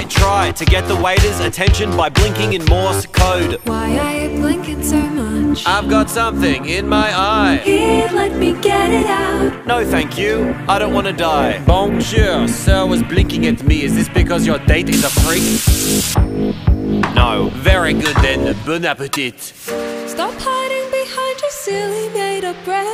might try to get the waiter's attention by blinking in Morse code. Why are you blinking so much? I've got something in my eye. Here, let me get it out. No thank you, I don't want to die. Bonjour, sir was blinking at me. Is this because your date is a freak? No. Very good then, bon appetit. Stop hiding behind your silly made-up breath.